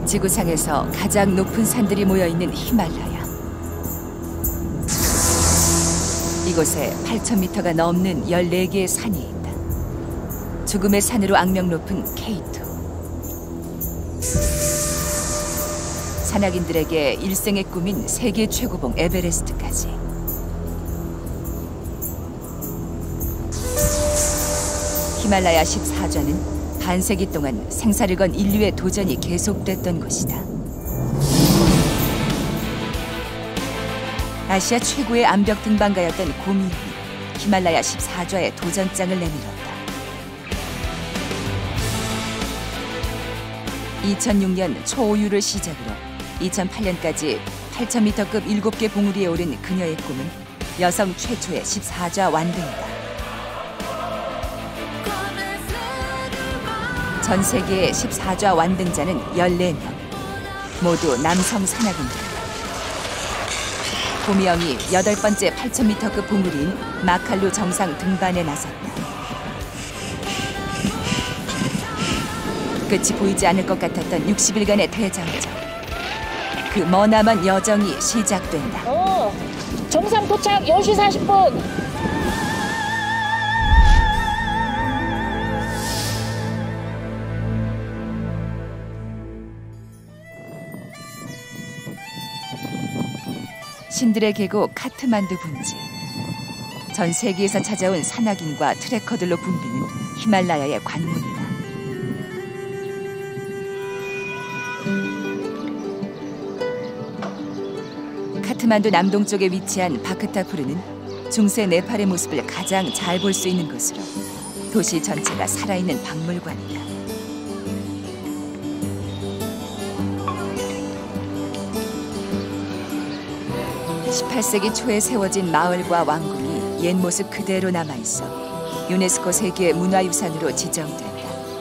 지구상에서 가장 높은 산들이 모여있는 히말라야. 이곳에 8,000m가 넘는 14개의 산이 있다. 죽음의 산으로 악명 높은 K2. 산악인들에게 일생의 꿈인 세계 최고봉 에베레스트까지. 히말라야 14좌는 반세기 동안 생사를 건 인류의 도전이 계속됐던 곳이다. 아시아 최고의 암벽 등반가였던 고미영이 히말라야 14좌의 도전장을 내밀었다. 2006년 초오유를 시작으로 2008년까지 8,000m급 7개 봉우리에 오른 그녀의 꿈은 여성 최초의 14좌 완등이다. 전 세계의 14좌 완등자는 14명, 모두 남성 산악인들이다. 고미영이 8번째 8,000m급 봉우리인 마칼루 정상 등반에 나섰다. 끝이 보이지 않을 것 같았던 60일간의 대장정. 그 머나먼 여정이 시작된다. 정상 도착 10시 40분. 신들의 계곡 카트만두 분지. 전 세계에서 찾아온 산악인과 트레커들로 붐비는 히말라야의 관문이다. 카트만두 남동쪽에 위치한 바크타푸르는 중세 네팔의 모습을 가장 잘 볼 수 있는 곳으로 도시 전체가 살아있는 박물관이다. 18세기 초에 세워진 마을과 왕궁이 옛 모습 그대로 남아있어 유네스코 세계 문화유산으로 지정된다.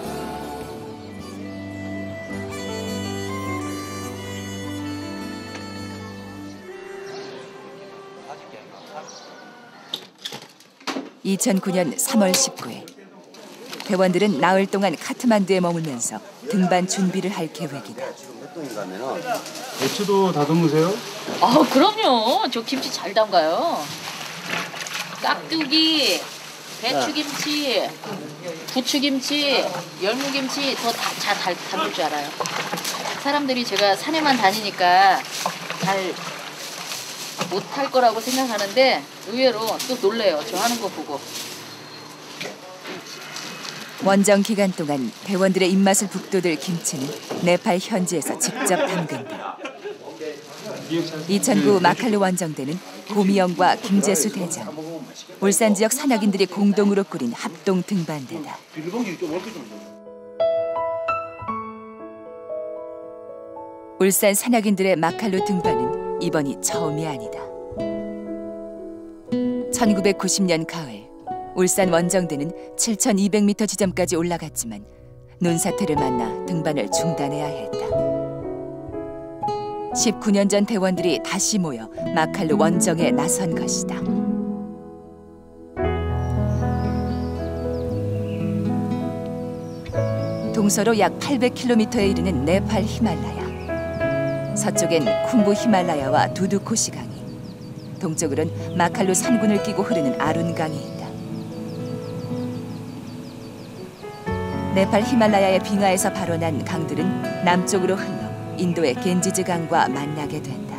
(2009년 3월 19일) 대원들은 나흘 동안 카트만두에 머물면서 등반 준비를 할 계획이다. 배추도 다듬으세요? 그럼요. 저 김치 잘 담가요. 깍두기, 배추김치, 부추김치, 열무김치 잘 담글 줄 알아요. 사람들이 제가 산에만 다니니까 잘 못할 거라고 생각하는데 의외로 또 놀래요. 저 하는 거 보고. 원정 기간 동안 대원들의 입맛을 북돋을 김치는 네팔 현지에서 직접 담근다. 2009 마칼루 원정대는 고미영과 김재수 대장, 울산 지역 산악인들이 공동으로 꾸린 합동 등반대다. 울산 산악인들의 마칼루 등반은 이번이 처음이 아니다. 1990년 가을 울산 원정대는 7,200m 지점까지 올라갔지만 눈사태를 만나 등반을 중단해야 했다. 19년 전 대원들이 다시 모여 마칼루 원정에 나선 것이다. 동서로 약 800km에 이르는 네팔 히말라야. 서쪽엔 쿰부 히말라야와 두두코시 강이, 동쪽으로는 마칼루 산군을 끼고 흐르는 아룬강이 있다. 네팔 히말라야의 빙하에서 발원한 강들은 남쪽으로 흘러 인도의 겐지즈 강과 만나게 된다.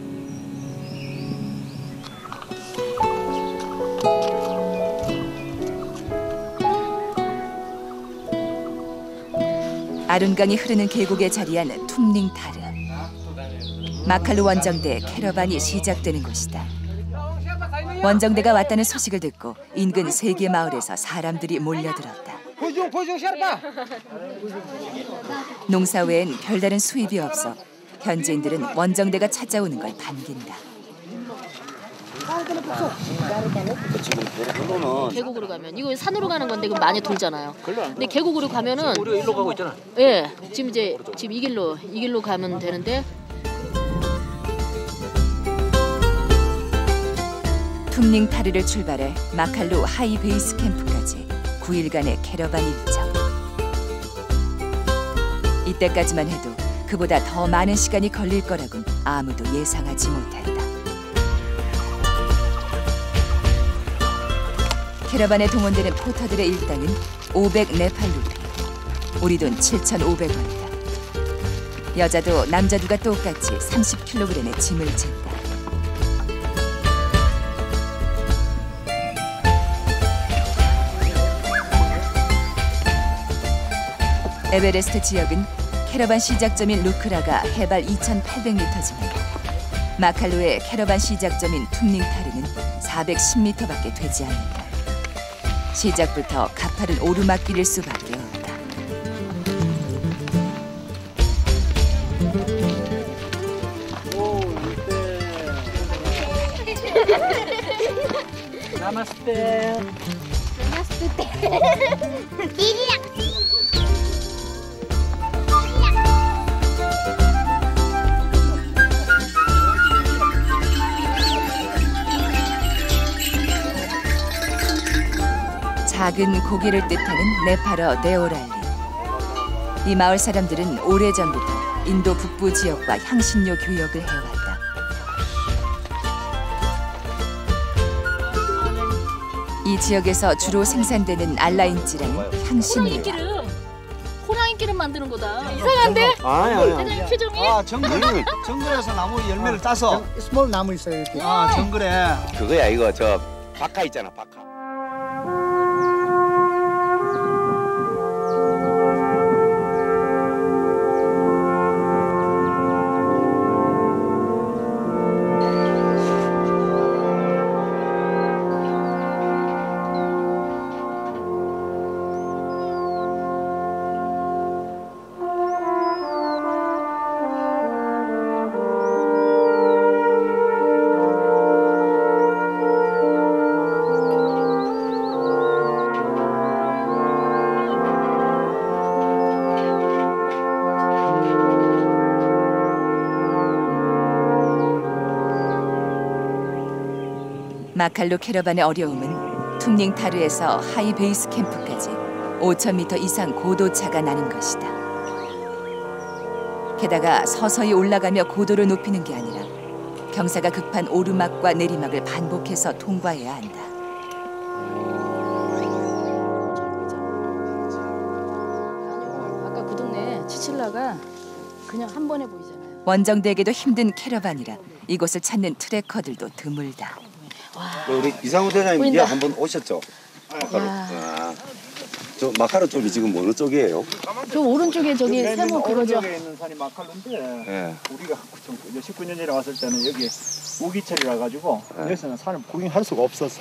아룬강이 흐르는 계곡에 자리한 툼닝타르. 마칼루 원정대 캐러반이 시작되는 곳이다. 원정대가 왔다는 소식을 듣고 인근 3개 마을에서 사람들이 몰려들었다. 농사 외엔 별다른 수입이 없어 현지인들은 원정대가 찾아오는 걸 반긴다. 계곡으로 가면 이거 산으로 가는 건데 이거 많이 돌잖아요. 근데 계곡으로 가면은 우리가 일로 가고 있잖아. 예, 지금 이 길로 가면 되는데. 툼닝타르를 출발해 마칼루 하이 베이스 캠프까지 9일간의 캐러반 일정. 이때까지만 해도 그보다 더 많은 시간이 걸릴 거라곤 아무도 예상하지 못했다. 캐러반에 동원되는 포터들의 일당은 500 네팔 루피, 우리 돈 7,500원이다. 여자도 남자들과 똑같이 30kg의 짐을 진다. 에베레스트 지역은 캐러반 시작점인 루크라가 해발 2,800m지만 마칼로의 캐러반 시작점인 툼닝타르는 410m밖에 되지 않는다. 시작부터 가파른 오르막길일 수밖에 없다. 나마스테. 작은 고개를 뜻하는 네팔어 데오랄리. 이 마을 사람들은 오래전부터 인도 북부 지역과 향신료 교역을 해왔다. 이 지역에서 주로 생산되는 알라인지라는 향신료다. 호랑이 기름 만드는 거다. 이상한데? 아니. 사장님 표정이? 정글에서 나무 열매를 따서. 스몰 나무 있어요 이렇게. 정글에. 그거야 이거 저 박하 있잖아 박하. 마칼로 캐러반의 어려움은 툼닝타르에서 하이 베이스 캠프까지 5,000m 이상 고도차가 나는 것이다. 게다가 서서히 올라가며 고도를 높이는 게 아니라 경사가 급한 오르막과 내리막을 반복해서 통과해야 한다. 아까 그 동네 치칠라가 그냥 한 번에 보이잖아요. 원정대에게도 힘든 캐러반이라 이곳을 찾는 트레커들도 드물다. 우리 이상우 대장님 보인다. 이제 한번 오셨죠? 마카로. 저 마카로 쪽이 지금 어느 쪽이에요? 저 오른쪽에 저기 세모 그거죠. 오른쪽에 있는 산이 마칼로인데 예. 우리가 19년 전에 왔을 때는 여기 우기철이라 가지고 여기서는 산을 구경할 수가 없었어.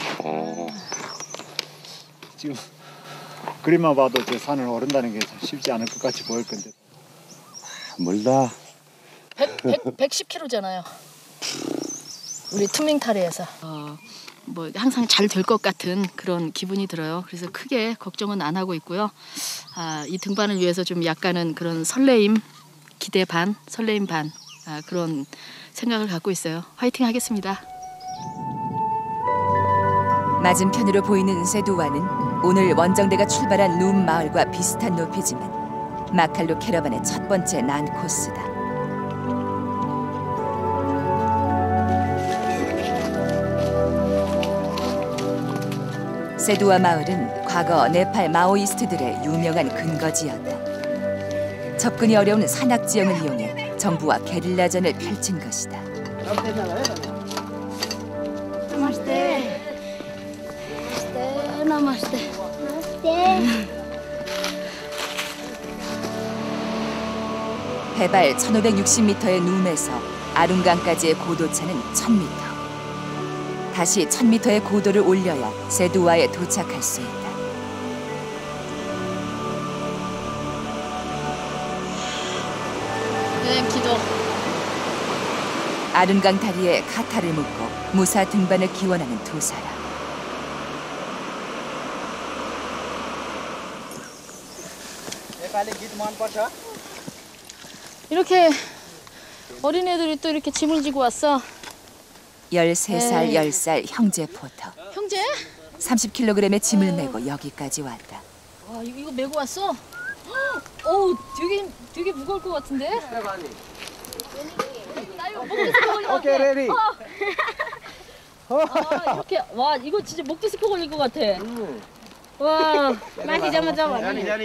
지금 그림만 봐도 저 산을 오른다는 게 쉽지 않을 것 같이 보일 건데. 멀다. 110km잖아요. 우리 툼닝타르에서 뭐 항상 잘 될 것 같은 그런 기분이 들어요. 그래서 크게 걱정은 안 하고 있고요. 이 등반을 위해서 좀 약간은 그런 설레임, 기대 반, 설레임 반 그런 생각을 갖고 있어요. 화이팅 하겠습니다. 맞은편으로 보이는 세두와는 오늘 원정대가 출발한 룸 마을과 비슷한 높이지만 마칼로 캐러반의 첫 번째 난 코스다. 세두와 마을은 과거 네팔 마오이스트들의 유명한 근거지였다. 접근이 어려운 산악 지형을 이용해 정부와 게릴라전을 펼친 것이다. 나마스테. 해발 1560m의 룸에서 아룬강까지의 고도차는 1000m. 다시 1000m의 고도를 올려야 세두와에 도착할 수 있다. 네, 기도. 아룬강 다리에 카타를 묶고 무사 등반을 기원하는 두 사람. 이렇게 어린애들이 또 이렇게 짐을 지고 왔어. 13살, 10살 형제 포터. 형제? 30kg의 짐을 메고 여기까지 왔다. 와, 이거 메고 왔어? 되게 무거울 것 같은데? 오케이, 레디. 이렇게 와 이거 진짜 목도 스포 걸릴 것 같아. 와 많이 잡아.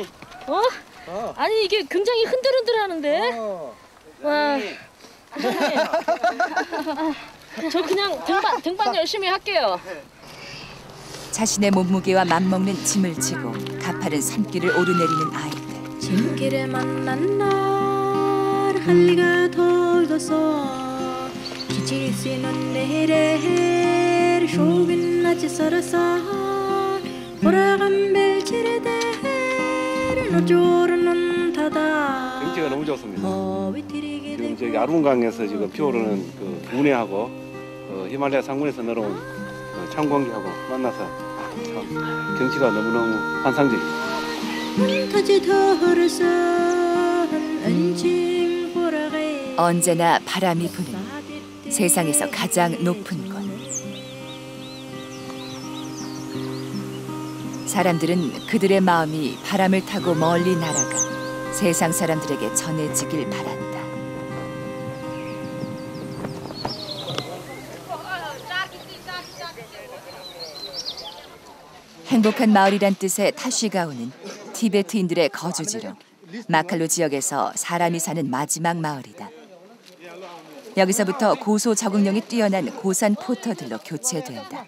아니 이게 굉장히 흔들흔들하는데. 와. 저 그냥 등반 열심히 할게요. 자신의 몸무게와 맞먹는 짐을 지고 가파른 산길을 오르내리는 아이들. 짐길에 만난 날 할리가 덜어서 기질 쓰는 내일에 쇼긴 나지 서러서 돌아간 벨치를 대를 노조르는 타다 경치가 너무 좋습니다. 지금 저기 아룬강에서 지금 피오르는 그 운해하고 히말라야 상군에서 내려온 창공기하고 만나서 참 경치가 너무너무 환상적이에요. 언제나 바람이 부는 세상에서 가장 높은 곳. 사람들은 그들의 마음이 바람을 타고 멀리 날아가 세상 사람들에게 전해지길 바란다. 행복한 마을이란 뜻의 타쉬가오는 티베트인들의 거주지로 마칼루 지역에서 사람이 사는 마지막 마을이다. 여기서부터 고소 적응력이 뛰어난 고산 포터들로 교체된다.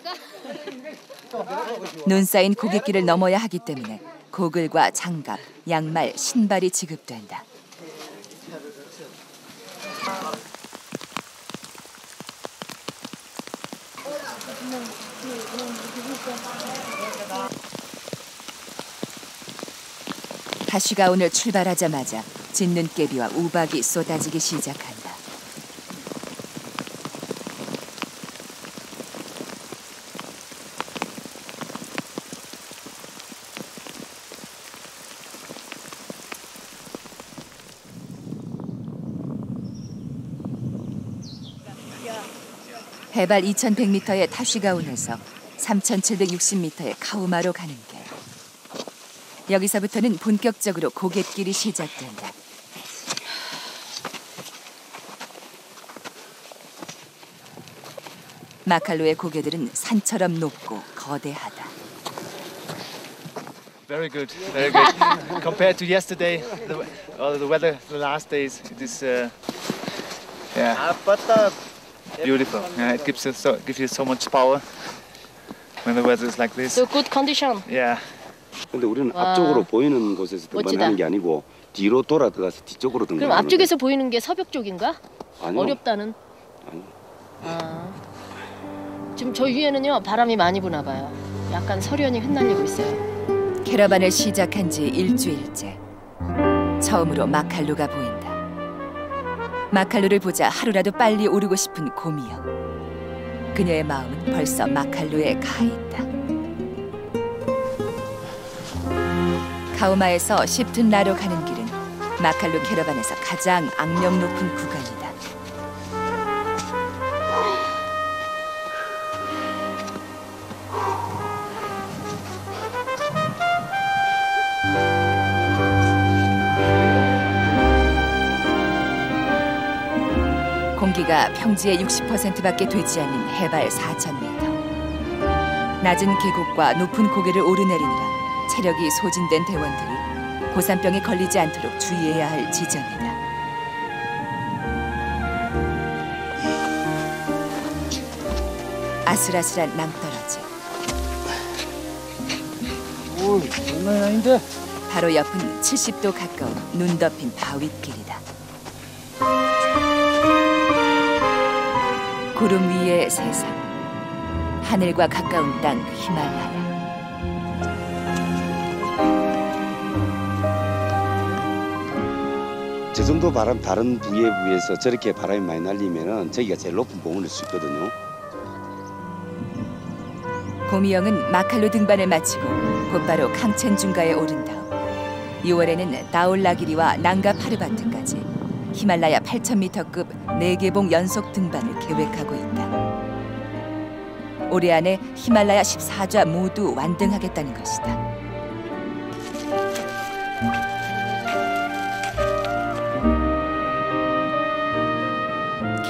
눈 쌓인 고갯길을 넘어야 하기 때문에 고글과 장갑, 양말, 신발이 지급된다. 타쉬가 오늘 출발하자마자 짙는 깨비와 우박이 쏟아지기 시작한다. 해발 2100m의 타쉬가온에서 3760m의 카우마로 가는 길. 여기서부터는 본격적으로 고갯길이 시작된다. 마칼루의 고개들은 산처럼 높고 거대하다. Very good, very good. Compared to yesterday, the weather, the last days, it is, beautiful. Yeah, it gives you so much power when the weather is like this. So good condition. Yeah. 근데 우리는 와. 앞쪽으로 보이는 곳에서 멋지다. 등반하는 게 아니고 뒤로 돌아 들어가서 뒤쪽으로 등반하는 그럼 앞쪽에서 보이는 게 서벽 쪽인가? 아니요. 어렵다는. 아니요. 아. 지금 저 위에는요 바람이 많이 부나 봐요. 약간 서련이 흩날리고 있어요. 캐러반을 시작한 지 일주일째. 처음으로 마칼루가 보인다. 마칼루를 보자 하루라도 빨리 오르고 싶은 고미영. 그녀의 마음은 벌써 마칼루에 가 있다. 카우마에서 십툰라로 가는 길은 마칼루 캐러반에서 가장 악명 높은 구간이다. 공기가 평지의 60%밖에 되지 않는 해발 4000m. 낮은 계곡과 높은 고개를 오르내리느라 체력이 소진된 대원들이 고산병에 걸리지 않도록 주의해야 할 지점이다. 아슬아슬한 낭떠러지. 오, 장난이 아닌데. 바로 옆은 70도 가까운 눈 덮인 바윗길이다. 구름 위의 세상, 하늘과 가까운 땅 히말라야. 저 정도 바람 다른 부에 비해서 저렇게 바람이 많이 날리면은 저기가 제일 높은 봉우리일 수 있거든요. 고미영은 마칼루 등반을 마치고 곧바로 캉첸 중가에 오른 다음 6월에는 다올라기리와 난가 파르바트까지 히말라야 8000m급 4개봉 연속 등반을 계획하고 있다. 올해 안에 히말라야 14좌 모두 완등하겠다는 것이다.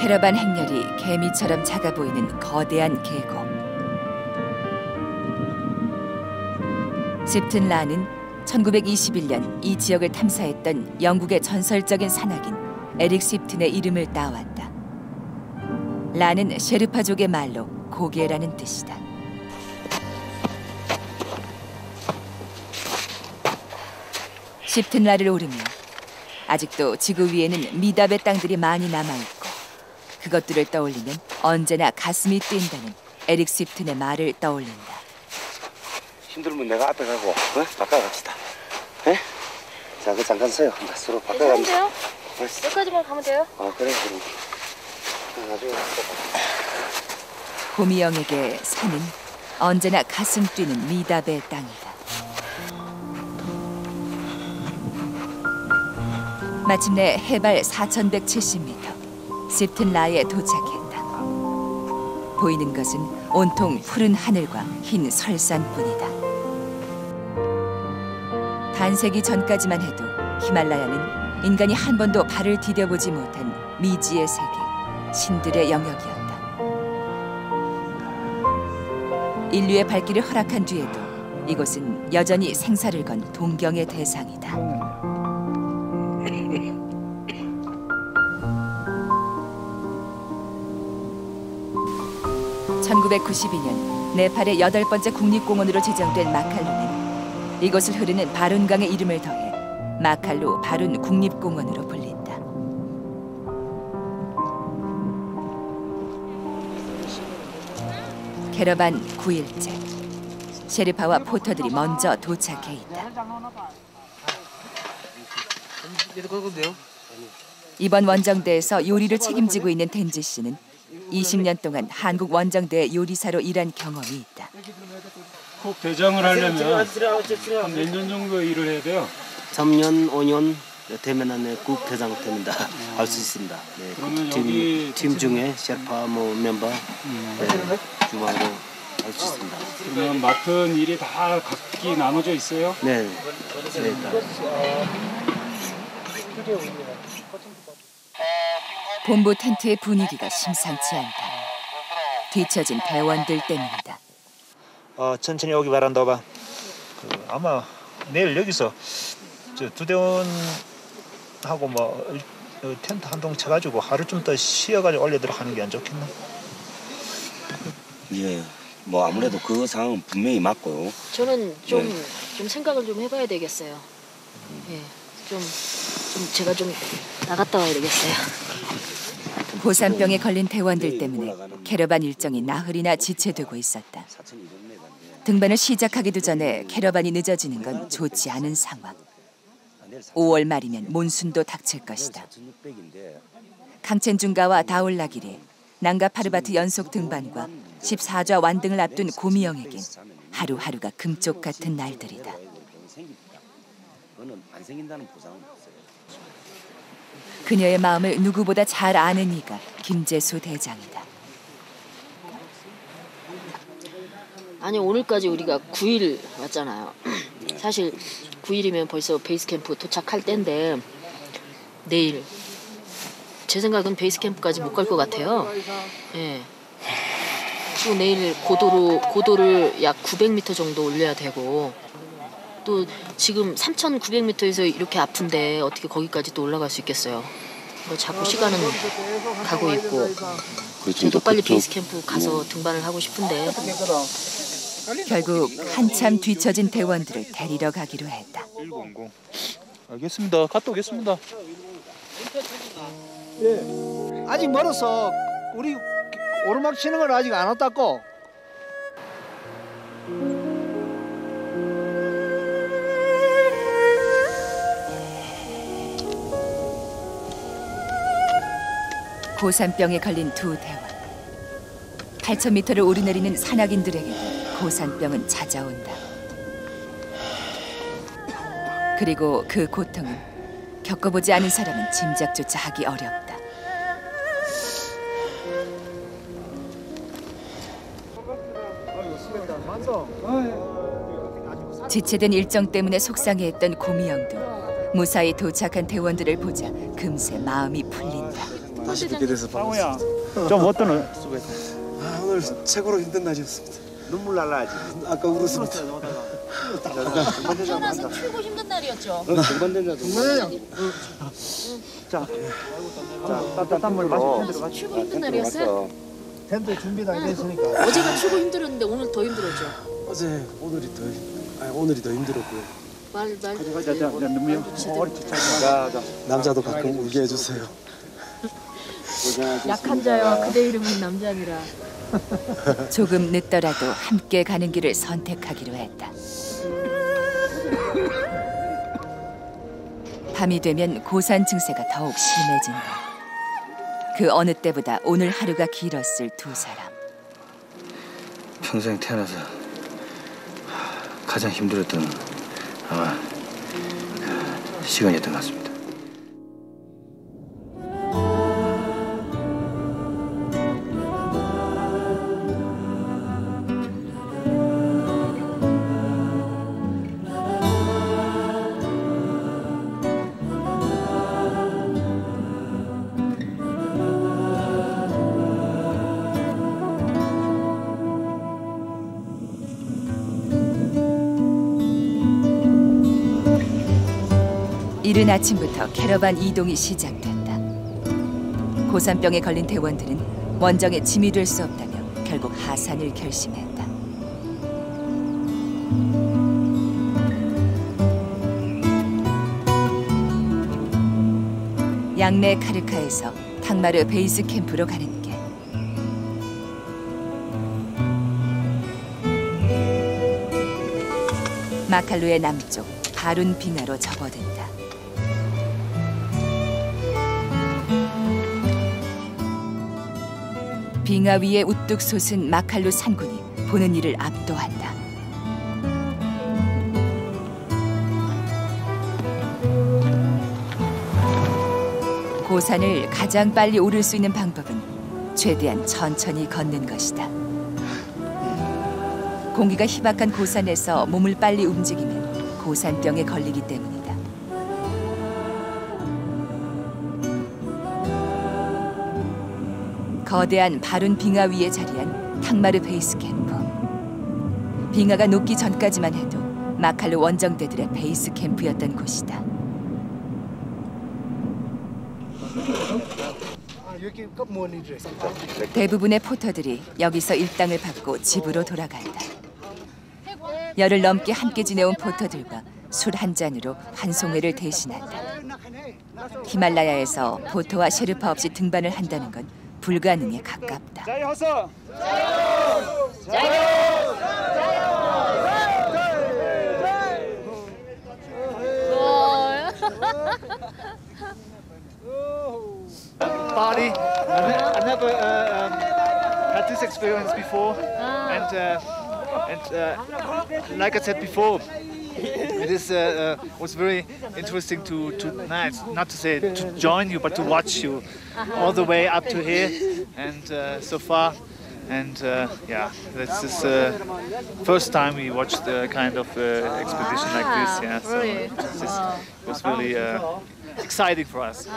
캐러반 행렬이 개미처럼 작아 보이는 거대한 계곡. 집튼 라는 1921년 이 지역을 탐사했던 영국의 전설적인 산악인 에릭 십튼의 이름을 따왔다. 라는 셰르파족의 말로 고개라는 뜻이다. 십튼 라를 오르면 아직도 지구 위에는 미답의 땅들이 많이 남아있고 그것들을 떠올리면 언제나 가슴이 뛴다는 에릭 십튼의 말을 떠올린다. 힘들면 내가 앞에 가고 바꿔갑시다. 에? 자, 그 잠깐 서요. 서로 바꿔갑니다. 여기까지만 가면 돼요? 그래 그럼. 나중에. 고미영에게 산은 언제나 가슴 뛰는 미답의 땅이다. 마침내 해발 4,170m 십튼 라에 도착했다. 보이는 것은 온통 푸른 하늘과 흰 설산뿐이다. 반세기 전까지만 해도 히말라야는 인간이 한 번도 발을 디뎌보지 못한 미지의 세계, 신들의 영역이었다. 인류의 발길을 허락한 뒤에도 이곳은 여전히 생사를 건 동경의 대상이다. (1992년) 네팔의 8번째 국립공원으로 지정된 마칼루는 이곳을 흐르는 바룬강의 이름을 더해 마칼루 바룬 국립공원으로 불린다. 캐러반 9일째. 셰르파와 포터들이 먼저 도착해 있다. 이번 원정대에서 요리를 책임지고 있는 덴지 씨는 20년 동안 한국 원정대 요리사로 일한 경험이 있다. 꼭 대장을 하려면 몇 년 정도 일을 해야 돼요? 3년, 5년 되면 국 대장 됩니다. 할 수 있습니다. 네, 그러면 팀 중에 셰르파 멤버 주방으로 할 수 있습니다. 그러면 맡은 일이 다 각기 나눠져 있어요? 네. 본부 텐트의 분위기가 심상치 않다. 뒤처진 대원들 때문이다. 천천히 오기 바란다 봐. 아마 내일 여기서 두 대원하고 텐트 한 동 쳐가지고 하루 좀 더 쉬어가지고 올려들어 하는 게 안 좋겠나? 예, 아무래도 그 상황은 분명히 맞고요. 저는 좀 생각을 좀 해봐야 되겠어요. 예, 좀 제가 좀 나갔다 와야 되겠어요. 고산병에 걸린 대원들 때문에 캐러반 일정이 나흘이나 지체되고 있었다. 등반을 시작하기도 전에 캐러반이 늦어지는 건 좋지 않은 상황. 5월 말이면 몬순도 닥칠 것이다. 강첸중가와 다올라길에 난가 파르바트 연속 등반과 14좌 완등을 앞둔 고미영에겐 하루하루가 금쪽 같은 날들이다. 그녀의 마음을 누구보다 잘 아는 이가 김재수 대장이다. 아니 오늘까지 우리가 9일 왔잖아요. 사실 9일이면 벌써 베이스 캠프 도착할 때인데 내일 제 생각은 베이스 캠프까지 못 갈 것 같아요. 예. 또 내일 고도를 약 900m 정도 올려야 되고 또 지금 3,900m에서 이렇게 아픈데 어떻게 거기까지 또 올라갈 수 있겠어요. 자꾸 시간은 가고 있고 또 빨리 베이스 캠프 가서 등반을 하고 싶은데 결국 한참 뒤처진 대원들을 데리러 가기로 했다. 100. 알겠습니다. 갔다 오겠습니다. 아직 멀어서 우리 오르막 치는 건 아직 안 왔다고. 고산병에 걸린 두 대원. 8,000m를 오르내리는 산악인들에게도 고산병은 찾아온다. 그리고 그 고통은 겪어보지 않은 사람은 짐작조차 하기 어렵다. 지체된 일정 때문에 속상해했던 고미영도 무사히 도착한 대원들을 보자 금세 마음이 풀린다. 다시 뵙게 돼서 상우야, 반갑습니다. 좀 어떠노? 아, 오늘 최고로 힘든 날이었습니다. 눈물 날라야지. 아까 울었습니다. 태어나서 최고 힘든 날이었죠. 자, 따뜻한 물 마시고 최고 힘든 날이었어요. 텐트 준비 다 됐으니까. 어제가 최고 힘들었는데 오늘 더 힘들었죠. 어제 오늘이 더 힘들었고요. 말. 남자도 가끔 울게 해주세요. 약한 자여 그대 이름은 남자니라. 조금 늦더라도 함께 가는 길을 선택하기로 했다. 밤이 되면 고산 증세가 더욱 심해진다. 그 어느 때보다 오늘 하루가 길었을 두 사람. 평생 태어나서 가장 힘들었던 아마 그 시간이었던 것 같습니다. 이른 아침부터 캐러반 이동이 시작됐다. 고산병에 걸린 대원들은 원정에 짐이 될 수 없다며 결국 하산을 결심했다. 양내 카르카에서 탕마르 베이스 캠프로 가는 길. 마칼루의 남쪽 바룬 빙하로 접어든다. 빙하 위에 우뚝 솟은 마칼루 산군이 보는 이를 압도한다. 고산을 가장 빨리 오를 수 있는 방법은 최대한 천천히 걷는 것이다. 공기가 희박한 고산에서 몸을 빨리 움직이면 고산병에 걸리기 때문이다. 거대한 바룬 빙하 위에 자리한 탕마르 베이스 캠프. 빙하가 녹기 전까지만 해도 마칼루 원정대들의 베이스 캠프였던 곳이다. 대부분의 포터들이 여기서 일당을 받고 집으로 돌아간다. 열을 넘게 함께 지내온 포터들과 술 한 잔으로 환송회를 대신한다. 히말라야에서 포터와 셰르파 없이 등반을 한다는 건 불가능에 가깝다. Party. I never had this experience before, and like I said before, it is was very interesting to not to say to join you, but to watch you all the way up to here and so far. And yeah, this is first time we watched a kind of expedition like this. Yeah, so this was really exciting for us.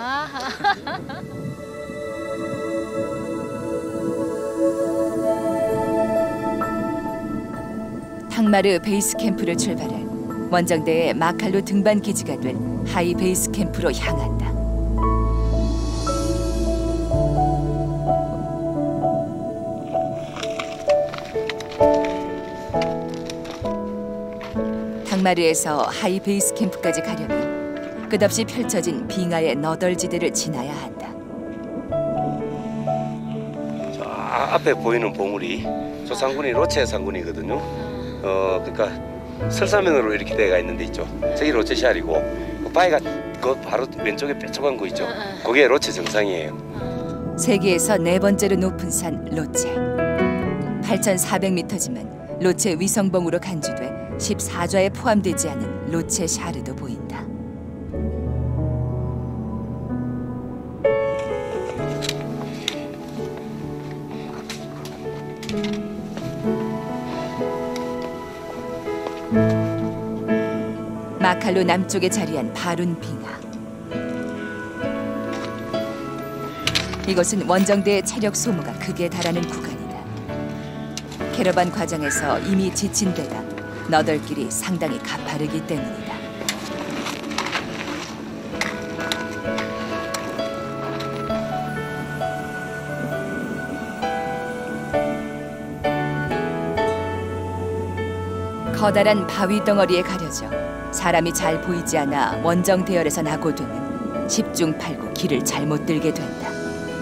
탕마르 베이스 캠프를 출발해 원정대의 마칼루 등반 기지가 될 하이 베이스 캠프로 향한다. 탕마르에서 하이 베이스 캠프까지 가려면 끝없이 펼쳐진 빙하의 너덜지대를 지나야 한다. 저 앞에 보이는 봉우리, 저 산군이 로체 산군이거든요. 그러니까 설사면으로 이렇게 되어 있는데 있죠. 저기 로체 샤리고 그 바위가 그 바로 왼쪽에 뾰족한 거 있죠. 그게 로체 정상이에요. 세계에서 네 번째로 높은 산 로체. 8,400m지만 로체 위성봉으로 간주돼 14좌에 포함되지 않은 로체 샤르도 보인다. 마칼루 남쪽에 자리한 바룬 빙하. 이곳은 원정대의 체력 소모가 극에 달하는 구간이다. 캐러반 과정에서 이미 지친 데다 너덜길이 상당히 가파르기 때문이다. 커다란 바위 덩어리에 가려져 사람이 잘 보이지 않아 원정 대열에서 낙오되면 10중 8구 길을 잘못 들게 된다.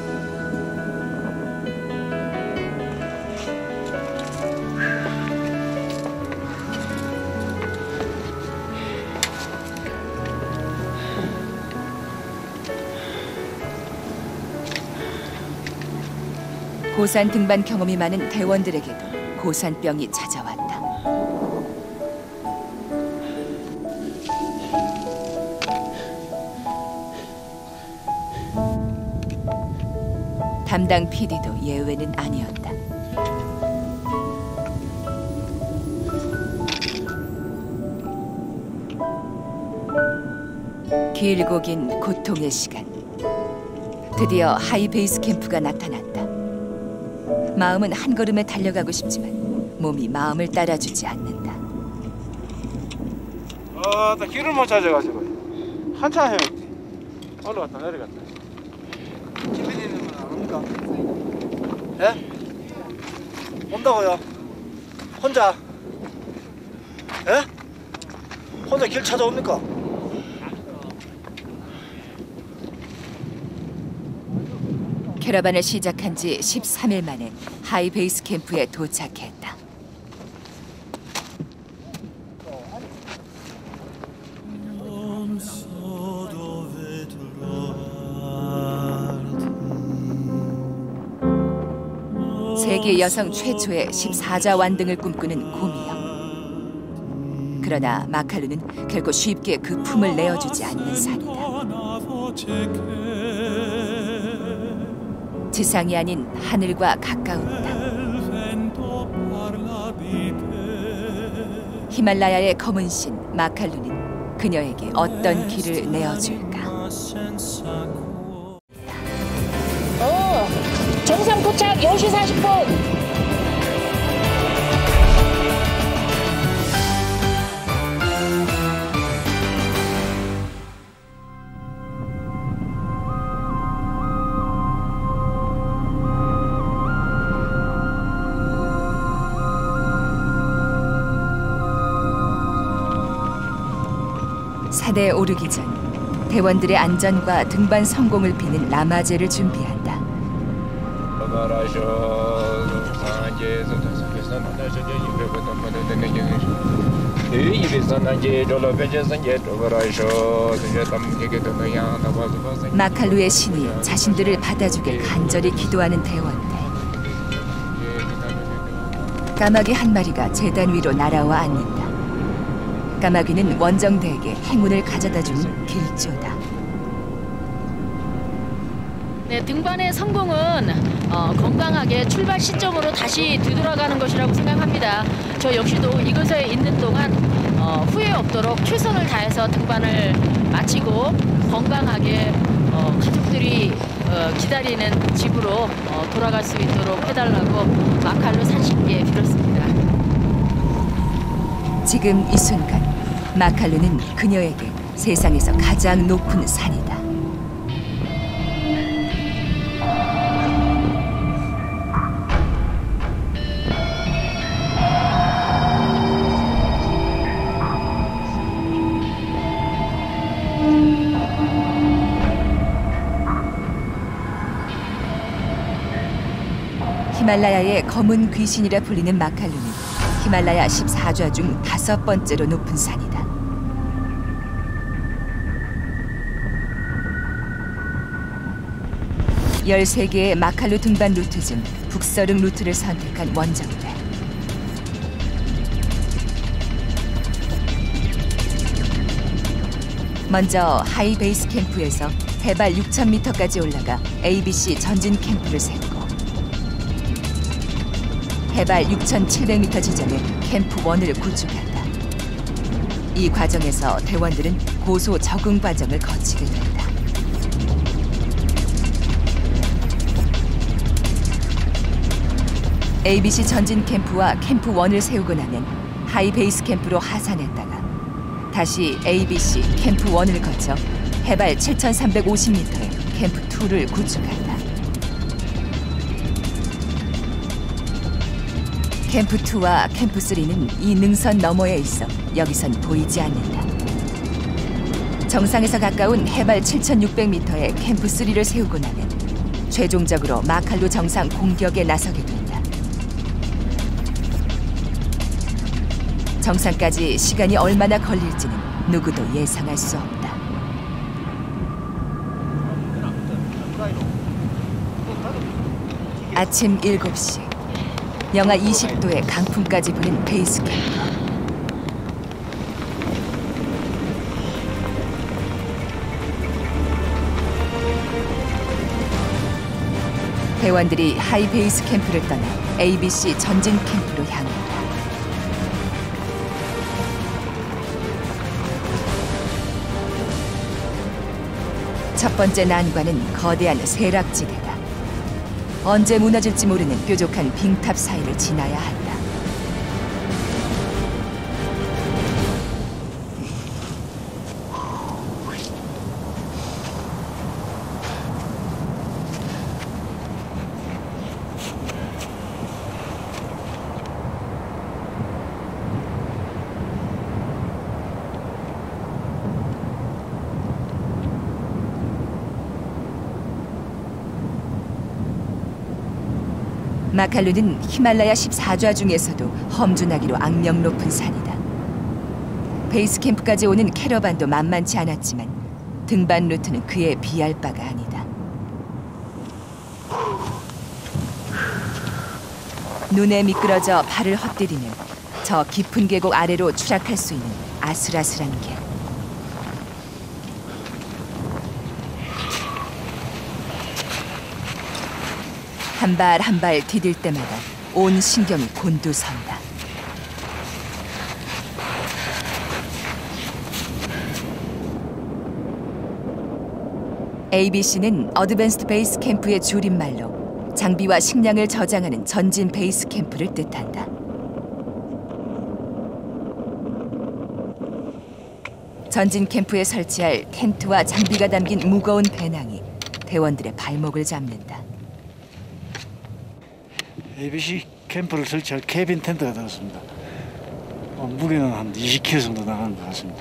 고산 등반 경험이 많은 대원들에게도 고산병이 찾아왔다. 담당 PD도 예외는 아니었다. 길고 긴 고통의 시간. 드디어 하이 베이스 캠프가 나타났다. 마음은 한 걸음에 달려가고 싶지만 몸이 마음을 따라주지 않는다. 나 길을 못 찾아가지고 한참 헤맸지. 올라갔다 내려갔다. 김PD님은 안 옵니까? 예? 온다고요? 혼자? 예? 혼자 길 찾아옵니까? 캐러반을 시작한 지 13일 만에 하이 베이스 캠프에 도착했다. 세계 여성 최초의 14자 완등을 꿈꾸는 고미영. 그러나 마칼루는 결코 쉽게 그 품을 내어주지 않는 산이다. 지상이 아닌 하늘과 가까운 땅. 히말라야의 검은 신 마칼루는 그녀에게 어떤 길을 내어줄까? 정상 도착 10시 40분. 산에 오르기 전 대원들의 안전과 등반 성공을 비는 라마제를 준비한다. 마칼루의 신이 자신들을 받아주길 간절히 기도하는 대원들. 까마귀 한 마리가 제단 위로 날아와 앉는다. 까마귀는 원정대에게 행운을 가져다주는 길조다. 네, 등반의 성공은 건강하게 출발 시점으로 다시 되돌아가는 것이라고 생각합니다. 저 역시도 이곳에 있는 동안 후회 없도록 최선을 다해서 등반을 마치고 건강하게 가족들이 기다리는 집으로 돌아갈 수 있도록 해달라고 마칼루 산신께 빌었습니다. 지금 이 순간 마칼루는 그녀에게 세상에서 가장 높은 산이다. 히말라야의 검은 귀신이라 불리는 마칼루는 히말라야 14좌 중 5번째로 높은 산이다. 열세 개의 마칼루 등반 루트 중 북서릉 루트를 선택한 원정대. 먼저 하이 베이스 캠프에서 해발 6,000m까지 올라가 ABC 전진 캠프를 세우고 해발 6,700m 지점에 캠프 1을 구축한다. 이 과정에서 대원들은 고소 적응 과정을 거치게 된다. ABC 전진 캠프와 캠프 1을 세우고 나면 하이 베이스 캠프로 하산했다가 다시 ABC 캠프 1을 거쳐 해발 7,350m의 캠프 2를 구축한다. 캠프 2와 캠프 3는 이 능선 너머에 있어 여기선 보이지 않는다. 정상에서 가까운 해발 7,600m의 캠프 3를 세우고 나면 최종적으로 마칼루 정상 공격에 나서게 된다. 정상까지 시간이 얼마나 걸릴지는 누구도 예상할 수 없다. 아침 7시. 영하 20도의 강풍까지 부는 베이스 캠프. 대원들이 하이 베이스 캠프를 떠나 ABC 전진 캠프로 향한다. 첫 번째 난관은 거대한 세락지대다. 언제 무너질지 모르는 뾰족한 빙탑 사이를 지나야 한다. 마칼루는 히말라야 14좌 중에서도 험준하기로 악명 높은 산이다. 베이스 캠프까지 오는 캐러반도 만만치 않았지만 등반 루트는 그에 비할 바가 아니다. 눈에 미끄러져 발을 헛디디면 저 깊은 계곡 아래로 추락할 수 있는 아슬아슬한 길. 한 발 한 발 디딜 때마다 온 신경이 곤두선다. ABC는 어드밴스드 베이스 캠프의 줄임말로 장비와 식량을 저장하는 전진 베이스 캠프를 뜻한다. 전진 캠프에 설치할 텐트와 장비가 담긴 무거운 배낭이 대원들의 발목을 잡는다. ABC 캠프를 설치할 캐빈 텐트가 들었습니다. 무게는 한 20kg 정도 나가는 것 같습니다.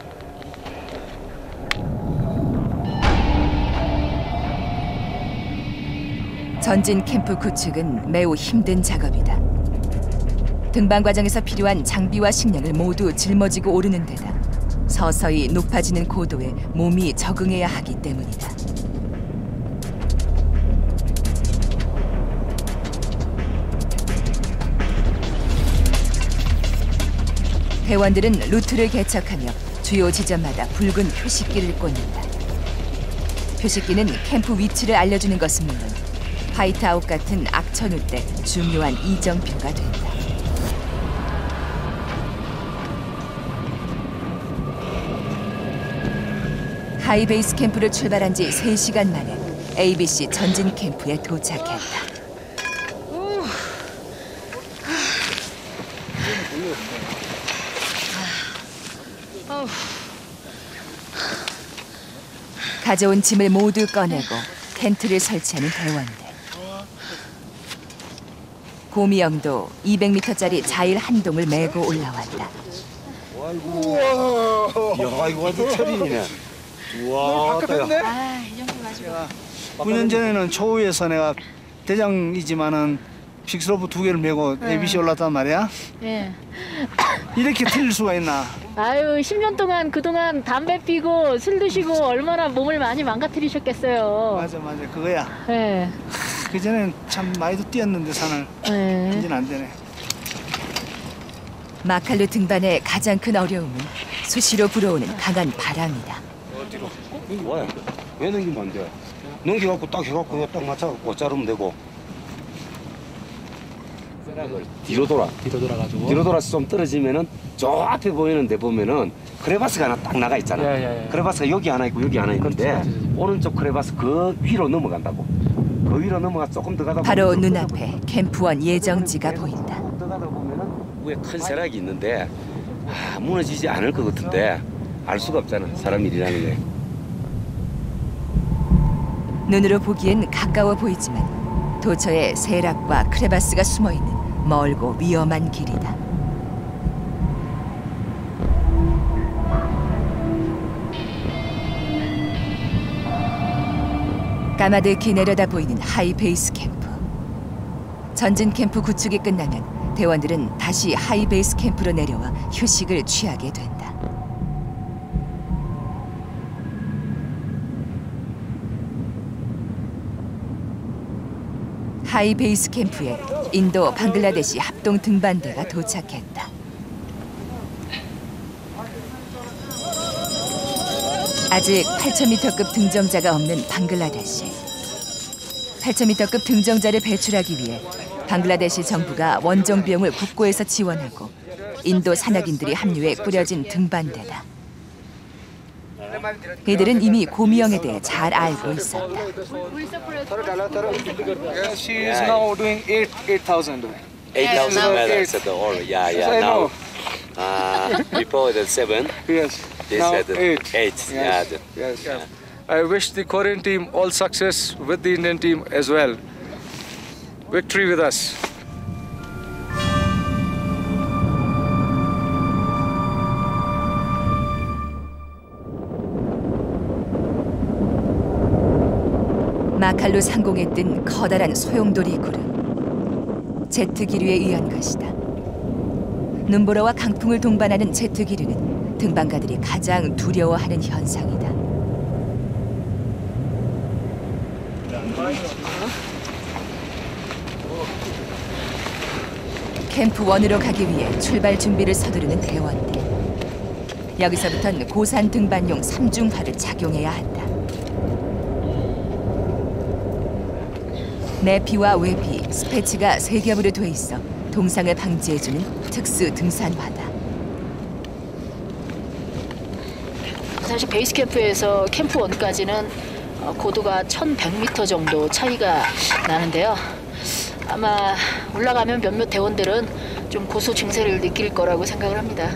전진 캠프 구축은 매우 힘든 작업이다. 등반 과정에서 필요한 장비와 식량을 모두 짊어지고 오르는 데다 서서히 높아지는 고도에 몸이 적응해야 하기 때문이다. 대원들은 루트를 개척하며 주요 지점마다 붉은 표식기를 꽂는다. 표식기는 캠프 위치를 알려주는 것은 물론 화이트아웃 같은 악천후 때 중요한 이정표가 된다. 하이베이스 캠프를 출발한 지 3시간 만에 ABC 전진 캠프에 도착했다. 가져온 짐을 모두 꺼내고 텐트를 설치하는 대원들. 고미영도 200m짜리 자일 한 동을 메고 올라왔다. 우와, 야 이거 완전 철인이네. 우와, 바깥인데? 이 정도 가지고. 9년 전에는 초우에서 내가 대장이지만은 픽스로프 2개를 메고 ABC 올랐단 말이야. 예. 이렇게 틀릴 수가 있나? 아유, 10년 동안 그동안 담배 피고 술 드시고 얼마나 몸을 많이 망가뜨리셨겠어요. 맞아, 그거야. 예. 그전엔 참 많이도 뛰었는데 산을. 이제는 안 되네. 마칼루 등반의 가장 큰 어려움은 수시로 불어오는 강한 바람이다. 어디로? 여기 와야 돼. 왜 넘기면 안 돼? 넘겨갖고 딱 해갖고 딱 맞춰갖고 자르면 되고. 뒤로 돌아가지고. 뒤로 돌아서 좀 떨어지면은 저 앞에 보이는 데 보면은 크레바스가 하나 딱 나가 있잖아. 크레바스가 여기 하나 있고 여기 하나 있는데 오른쪽 크레바스 그 위로 넘어간다고. 그 위로 넘어가 조금 더 가다 바로 눈앞에 캠프원 예정지가 보인다. 더 가다 보면은 위에 큰 세락이 있는데 무너지지 않을 것 같은데 알 수가 없잖아. 사람 일이라는 게. 눈으로 보기엔 가까워 보이지만 도처에 세락과 크레바스가 숨어있는 멀고 위험한 길이다. 까마득히 내려다 보이는 하이베이스 캠프. 전진 캠프 구축이 끝나면 대원들은 다시 하이베이스 캠프로 내려와 휴식을 취하게 된다. 하이베이스 캠프에 인도 방글라데시 합동 등반대가 도착했다. 아직 8,000m급 등정자가 없는 방글라데시. 8,000m급 등정자를 배출하기 위해 방글라데시 정부가 원정 비용을 국고에서 지원하고 인도 산악인들이 합류해 꾸려진 등반대다. 이들은 이미 고미영에 대해 잘 알고 있었다. She is now doing 8,000. 8,000 meters at the all. Yeah. Now, before the 7. Yes. They now said 8. 8. Yes. Yes. I wish the Korean team all success with the Indian team as well. Victory with us. 마칼루 상공에 뜬 커다란 소용돌이 구름. 제트 기류에 의한 것이다. 눈보라와 강풍을 동반하는 제트 기류는 등반가들이 가장 두려워하는 현상이다. 캠프 1으로 가기 위해 출발 준비를 서두르는 대원들. 여기서부턴 고산 등반용 3중화를 착용해야 한다. 내피와 외피, 스패치가 세 겹으로 돼 있어 동상을 방지해주는 특수 등산화다. 사실 베이스 캠프에서 캠프 1까지는 고도가 1,100m 정도 차이가 나는데요. 아마 올라가면 몇몇 대원들은 좀 고소 증세를 느낄 거라고 생각을 합니다.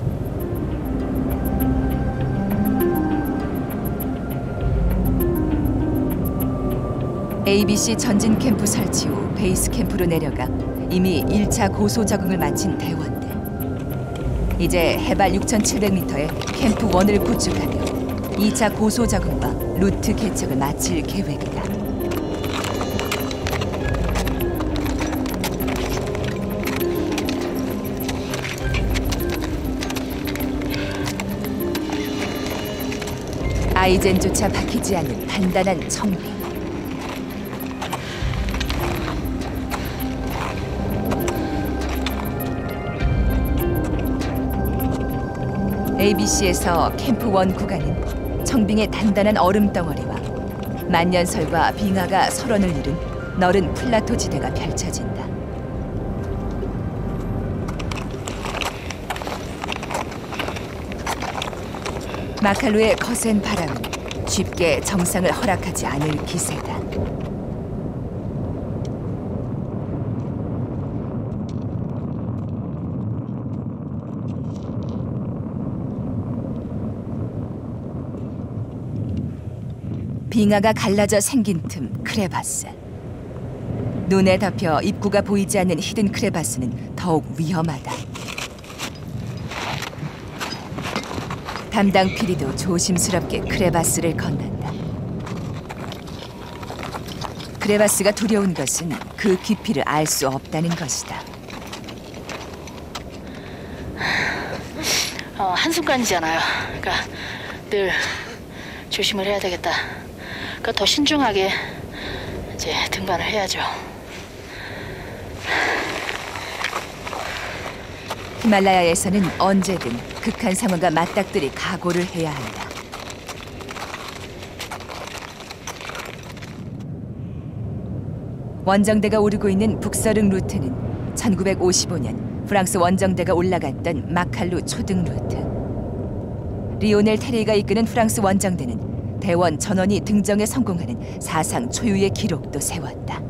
ABC 전진 캠프 설치 후 베이스 캠프로 내려가 이미 1차 고소 적응을 마친 대원들. 이제 해발 6,700m의 캠프 1을 구축하며 2차 고소 적응과 루트 개척을 마칠 계획이다. 아이젠조차 박히지 않는 단단한 청비. ABC에서 캠프 1 구간은 청빙의 단단한 얼음 덩어리와 만년설과 빙하가 설원을 이룬 너른 플라토 지대가 펼쳐진다. 마칼루의 거센 바람은 쉽게 정상을 허락하지 않을 기세다. 빙하가 갈라져 생긴 틈 크레바스. 눈에 덮여 입구가 보이지 않는 히든 크레바스는 더욱 위험하다. 담당 PD도 조심스럽게 크레바스를 건넌다. 크레바스가 두려운 것은 그 깊이를 알 수 없다는 것이다. 한순간이잖아요. 그러니까 늘 조심을 해야 되겠다. 그러니까 더 신중하게 이제 등반을 해야죠. 히말라야에서는 언제든 극한 상황과 맞닥뜨릴 각오를 해야 한다. 원정대가 오르고 있는 북서릉 루트는 1955년 프랑스 원정대가 올라갔던 마칼루 초등 루트. 리오넬 테레이가 이끄는 프랑스 원정대는 대원 전원이 등정에 성공하는 사상 초유의 기록도 세웠다.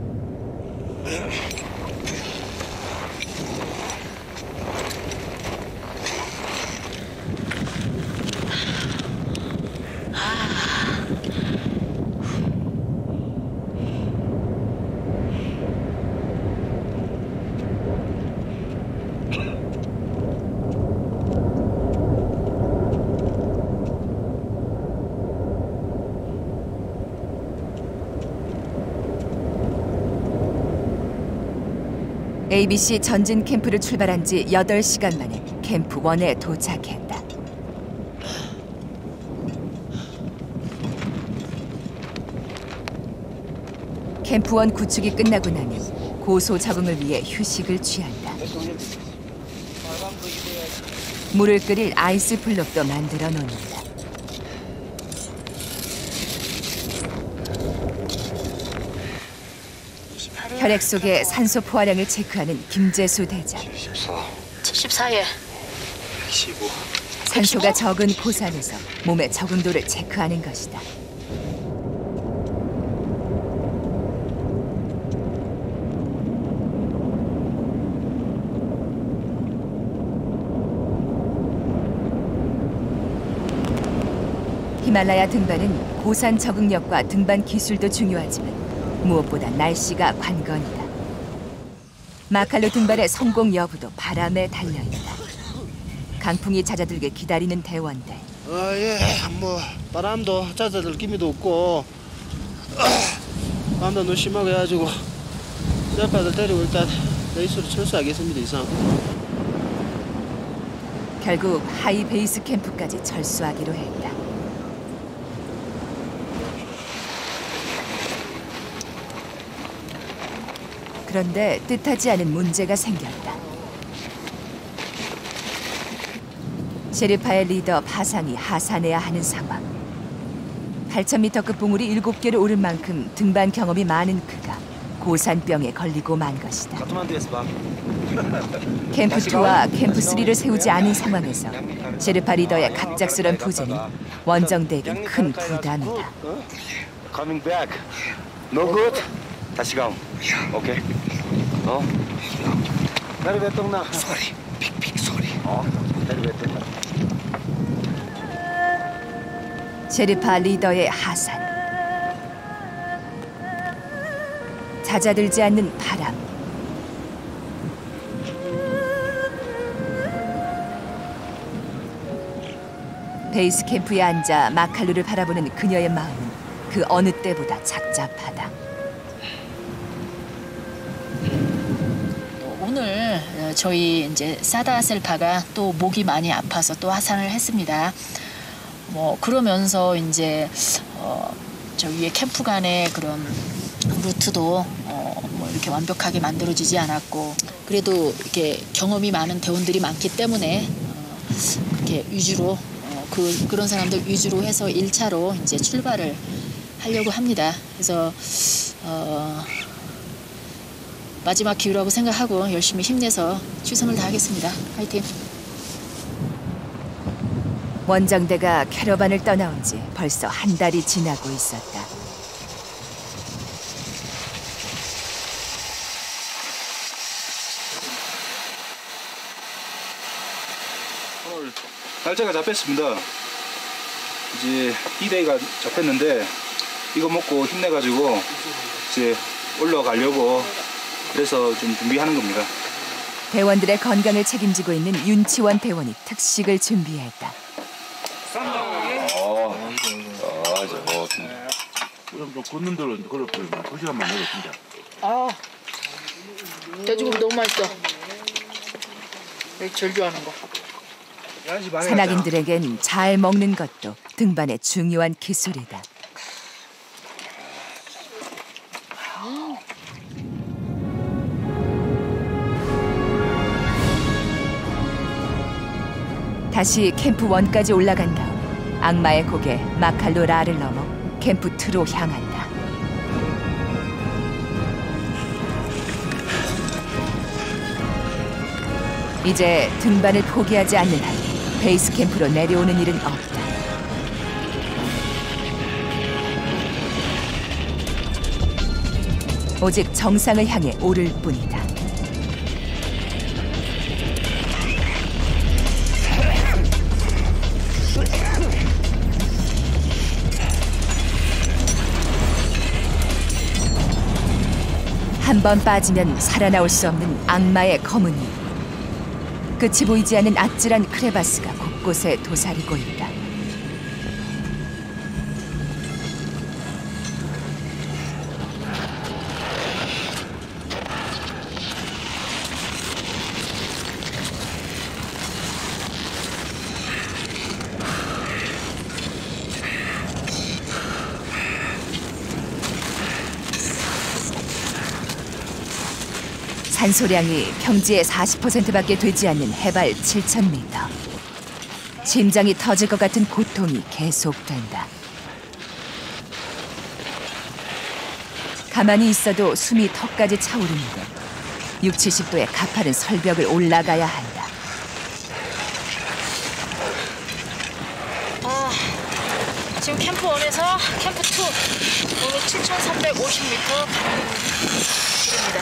ABC 전진 캠프를 출발한 지 8시간 만에 캠프 1에 도착했다. 캠프 1 구축이 끝나고 나면 고소 적응을 위해 휴식을 취한다. 물을 끓일 아이스 블록도 만들어 놓는다. 혈액 속의 산소 포화량을 체크하는 김재수 대장. 74에 115. 산소가 적은 고산에서 몸의 적응도를 체크하는 것이다. 히말라야 등반은 고산 적응력과 등반 기술도 중요하지만 무엇보다 날씨가 관건이다. 마칼루 등반의 성공 여부도 바람에 달려있다. 강풍이 잦아들게 기다리는 대원들. 뭐 바람도 잦아들 기미도 없고 바람도 너무 심하게 해가지고 셰르파들 데리고 일단 레이스로 철수하겠습니다. 이상. 결국 하이 베이스 캠프까지 철수하기로 했다. 그런데 뜻하지 않은 문제가 생겼다. 셰르파의 리더 파상이 하산해야 하는 상황. 8,000m급 봉우리 7개를 오른 만큼 등반 경험이 많은 그가 고산병에 걸리고 만 것이다. 캠프 2와 캠프 3를 세우지 않은 상황에서 셰르파 리더의 갑작스런 부재는 원정대에겐 큰 부담이다. Coming back. No good. 다시 가. 오케이. 다리 왜 똥나? 소리. 픽픽 소리. 다리 왜 똥나? 셰르파 리더의 하산. 잦아들지 않는 바람. 베이스 캠프에 앉아 마칼루를 바라보는 그녀의 마음은 그 어느 때보다 착잡하다. 오늘 저희 이제 사다 셀파가 또 목이 많이 아파서 또 하산을 했습니다. 뭐 그러면서 이제 저 위에 캠프 간의 그런 루트도 뭐 이렇게 완벽하게 만들어지지 않았고, 그래도 이렇게 경험이 많은 대원들이 많기 때문에 그렇게 위주로 그런 사람들 위주로 해서 1차로 이제 출발을 하려고 합니다. 그래서 마지막 기회라고 생각하고 열심히 힘내서 최선을 다하겠습니다. 화이팅! 원정대가 캐러반을 떠나온 지 벌써 한 달이 지나고 있었다. 오늘 날짜가 잡혔습니다. 이제 D-Day가 잡혔는데 이거 먹고 힘내가지고 이제 올라가려고 그래서 좀 준비하는 겁니다. 대원들의 건강을 책임지고 있는 윤치원 대원이 특식을 준비했다. 그럼 좀 걷는 대로 걸어버리면 2시간만 걸었습니다. 돼지고기 너무 맛있어. 내가 제일 좋아하는 거. 산악인들에겐 잘 먹는 것도 등반의 중요한 기술이다. 다시 캠프 1까지 올라간 다음 악마의 고개 마칼루 라를 넘어 캠프 2로 향한다. 이제 등반을 포기하지 않는 한 베이스 캠프로 내려오는 일은 없다. 오직 정상을 향해 오를 뿐이다. 한 번 빠지면 살아나올 수 없는 악마의 검은 이. 끝이 보이지 않는 아찔한 크레바스가 곳곳에 도사리고 있다. 산소량이 평지의 40%밖에 되지 않는 해발 7,000m. 심장이 터질 것 같은 고통이 계속된다. 가만히 있어도 숨이 턱까지 차오르는데 60, 70도의 가파른 설벽을 올라가야 한다. 지금 캠프 1에서 캠프 2 오늘 7,350m 길입니다.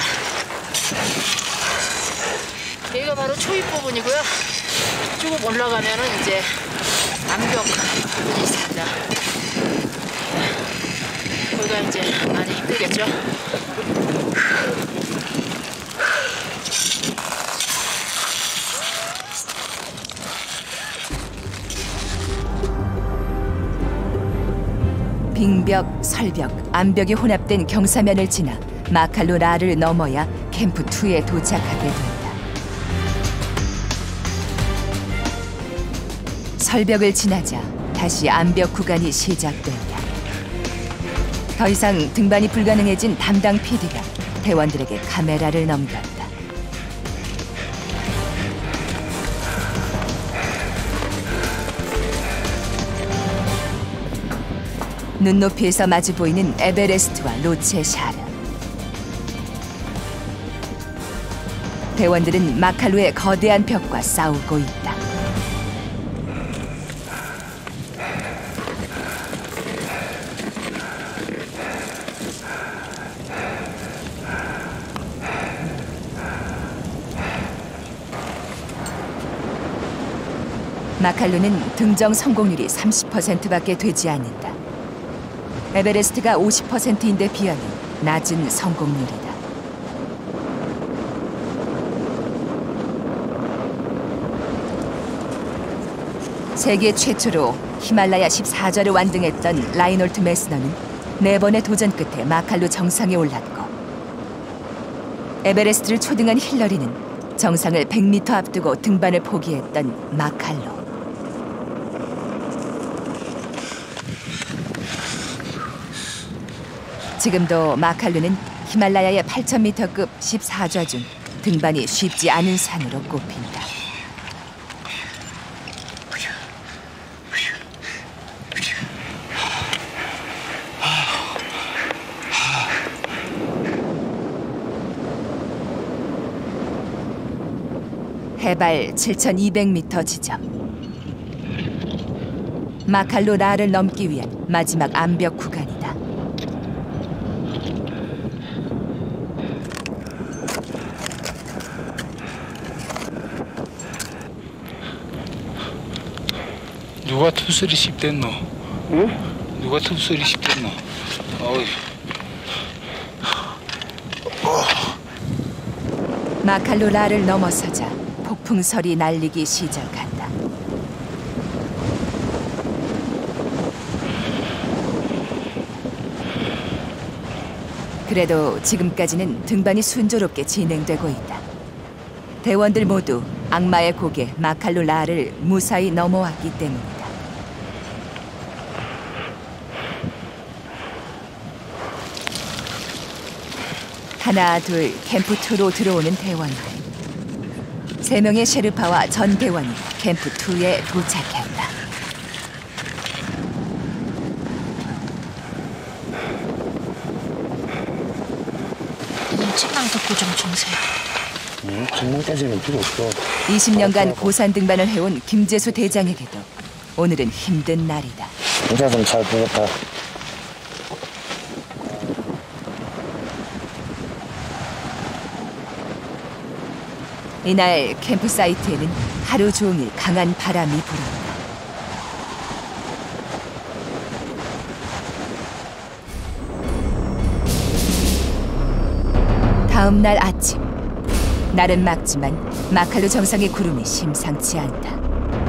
여기가 바로 초입 부분이고요. 조금 올라가면은 이제 암벽 부분이 있습니다. 거기가 이제 많이 힘들겠죠. 빙벽, 설벽, 암벽이 혼합된 경사면을 지나 마칼로 라를 넘어야 캠프 2에 도착하게 된다. 설벽을 지나자 다시 암벽 구간이 시작된다. 더 이상 등반이 불가능해진 담당 PD가 대원들에게 카메라를 넘겼다. 눈높이에서 마주 보이는 에베레스트와 로체샤르. 대원들은 마칼로의 거대한 벽과 싸우고 있다. 마칼로는 등정 성공률이 30%밖에 되지 않는다. 에베레스트가 50%인데 비하면 낮은 성공률이다. 세계 최초로 히말라야 14좌를 완등했던 라이놀트 메스너는 4번의 도전 끝에 마칼로 정상에 올랐고, 에베레스트를 초등한 힐러리는 정상을 100m 앞두고 등반을 포기했던 마칼로. 지금도 마칼루는 히말라야의 8,000m급 14좌 중 등반이 쉽지 않은 산으로 꼽힌다. 해발 7,200m 지점. 마칼로 라를 넘기 위한 마지막 암벽 구간이다. 누가 투수리 씹댔노? 응? 누가 투수리 씹댔노? 어이. 마칼로 라를 넘어서자 폭풍설이 날리기 시작한다. 그래도 지금까지는 등반이 순조롭게 진행되고 있다. 대원들 모두 악마의 고개 마칼로 라를 무사히 넘어왔기 때문이다. 하나 둘 캠프2로 들어오는 대원들. 3명의 셰르파와 전 대원이 캠프2에 도착했다. 책망도 고정 중세. 책망까지는 필요 없어. 20년간 고산 등반을 해온 김재수 대장에게도 오늘은 힘든 날이다. 의사 좀 잘 보겠다. 이날 캠프 사이트에는 하루 종일 강한 바람이 불었다. 다음 날 아침, 날은 맑지만 마칼루 정상의 구름이 심상치 않다.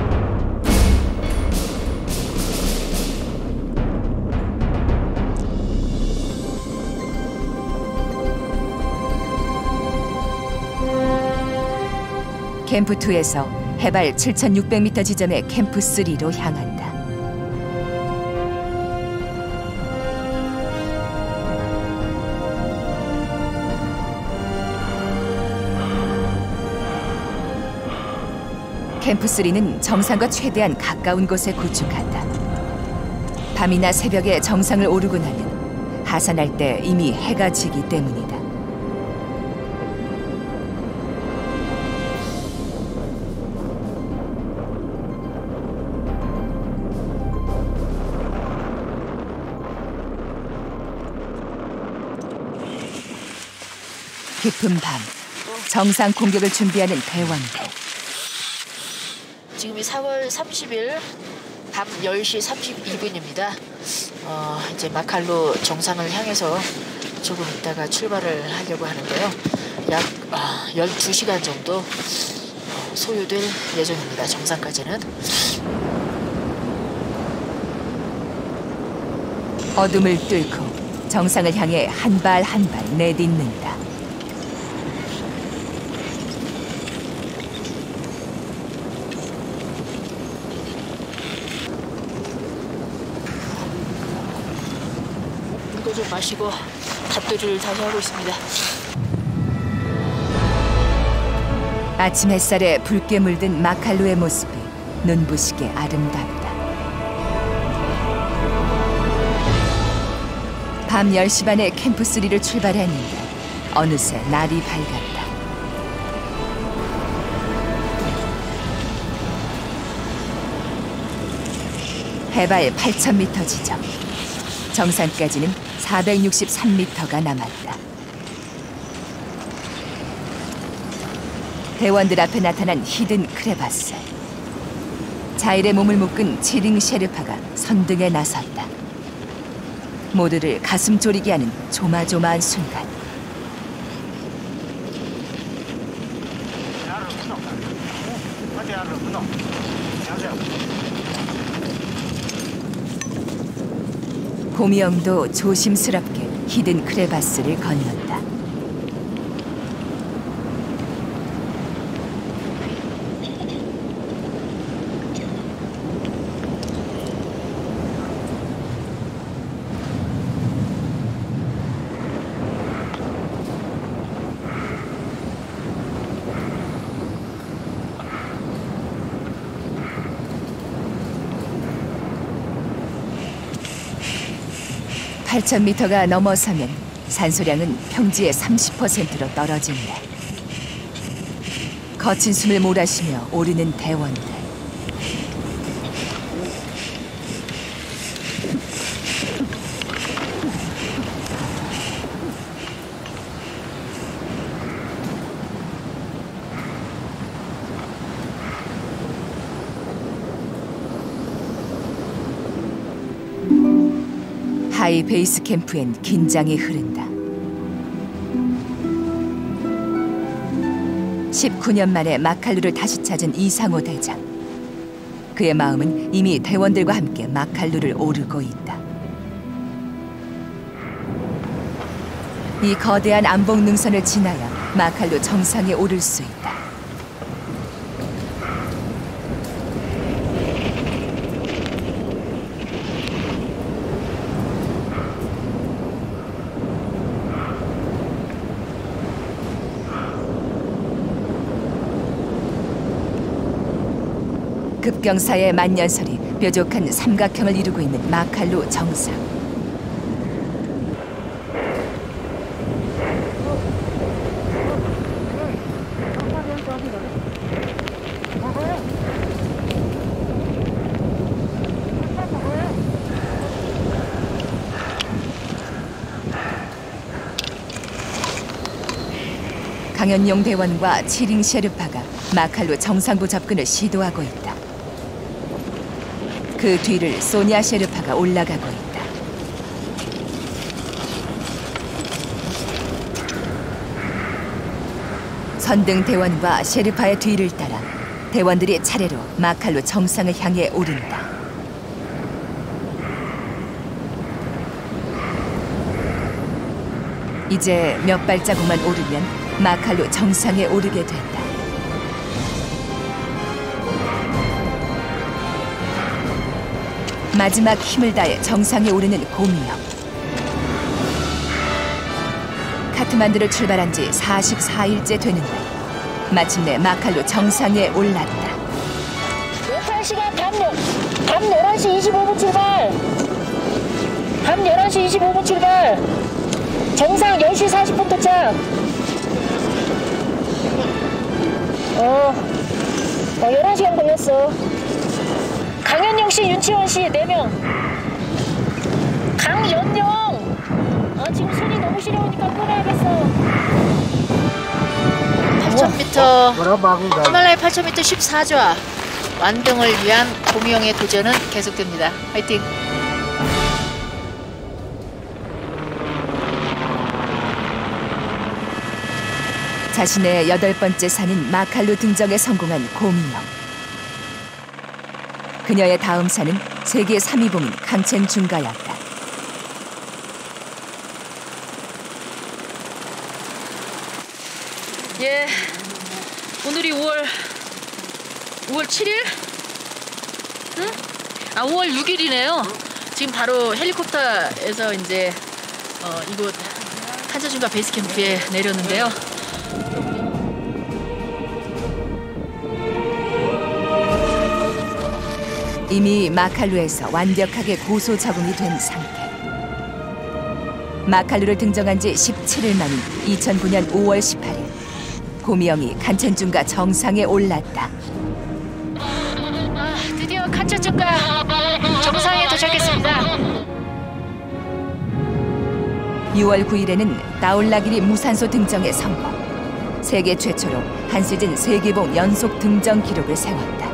캠프2에서 해발 7,600m 지점의 캠프3로 향한다. 캠프3는 정상과 최대한 가까운 곳에 구축한다. 밤이나 새벽에 정상을 오르고 나면 하산할 때 이미 해가 지기 때문이다. 깊은 밤, 정상 공격을 준비하는 대원들. 지금이 4월 30일 밤 10시 32분입니다. 이제 마칼루 정상을 향해서 조금 있다가 출발을 하려고 하는데요. 약 12시간 정도 소요될 예정입니다. 정상까지는. 어둠을 뚫고 정상을 향해 한 발 한 발 내딛는다. 물도 좀 마시고 닷들을 다시 하고 있습니다. 아침 햇살에 붉게 물든 마칼루의 모습이 눈부시게 아름답다. 밤 10시 반에 캠프3를 출발했는데 어느새 날이 밝았다. 해발 8,000m 지점. 정상까지는 463m가 남았다. 대원들 앞에 나타난 히든 크레바스. 자일의 몸을 묶은 치링 셰르파가 선등에 나섰다. 모두를 가슴 졸이게 하는 조마조마한 순간. 고미영도 조심스럽게 히든 크레바스를 건넌다. (8,000m가) 넘어서면 산소량은 평지의 30%로 떨어진다. 거친 숨을 몰아쉬며 오르는 대원들. 하이 베이스 캠프엔 긴장이 흐른다. 19년 만에 마칼루를 다시 찾은 이상호 대장. 그의 마음은 이미 대원들과 함께 마칼루를 오르고 있다. 이 거대한 암봉 능선을 지나야 마칼루 정상에 오를 수 있다. 급경사의 만년설이 뾰족한 삼각형을 이루고 있는 마칼루 정상. 강현용 대원과 치링 셰르파가 마칼로 정상부 접근을 시도하고 있다. 그 뒤를 소냐 셰르파가 올라가고 있다. 선등 대원과 셰르파의 뒤를 따라 대원들이 차례로 마칼로 정상을 향해 오른다. 이제 몇 발자국만 오르면 마칼로 정상에 오르게 된다. 마지막 힘을 다해 정상에 오르는 고미역. 카트만두를 출발한 지 44일째 되는데 마침내 마칼로 정상에 올랐다. 예찰 시간 밤 11시 25분 출발. 밤 11시 25분 출발. 정상 10시 40분 도착. 11시간 걸렸어. 강현용 씨, 윤치원 씨 4명. 강연용. 지금 손이 너무 시려우니까 끊어야겠어. 8,000m, 히말라야 8,000m 14좌 완등을 위한 고미영의 도전은 계속됩니다. 화이팅! 자신의 8번째 산인 마칼로 등정에 성공한 고미영. 그녀의 다음 산은 세계 3위봉인 강첸중가였다. 예, 오늘이 5월 7일? 응? 5월 6일이네요. 지금 바로 헬리콥터에서 이제 이곳 한자중가 베이스 캠프에 내렸는데요. 이미 마칼루에서 완벽하게 고소 적응이 된 상태. 마칼루를 등정한 지 17일 만인 2009년 5월 18일 고미영이 칸첸중가 정상에 올랐다. 드디어 칸첸중가 정상에 도착했습니다. 6월 9일에는 나올라길이 무산소 등정에 성공. 세계 최초로 한 시즌 세계봉 연속 등정 기록을 세웠다.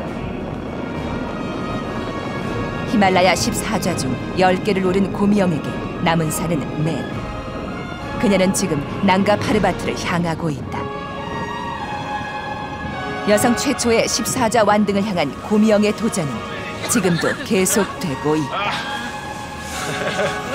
히말라야 14좌 중 10개를 오른 고미영에게 남은 산은 넷. 그녀는 지금 난가 파르바트를 향하고 있다. 여성 최초의 14좌 완등을 향한 고미영의 도전은 지금도 계속되고 있다.